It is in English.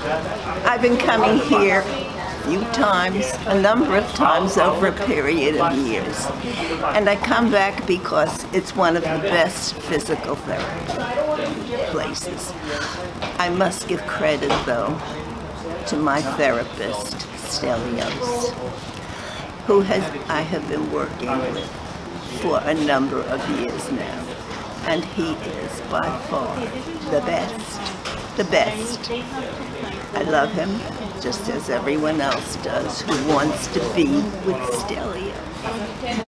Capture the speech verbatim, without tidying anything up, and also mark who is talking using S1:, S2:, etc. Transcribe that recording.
S1: I've been coming here a few times, a number of times over a period of years. And I come back because it's one of the best physical therapy places. I must give credit, though, to my therapist, Stelios, who has I have been working with for a number of years now. And he is by far the best, the best. I love him just as everyone else does who wants to be with Stelios.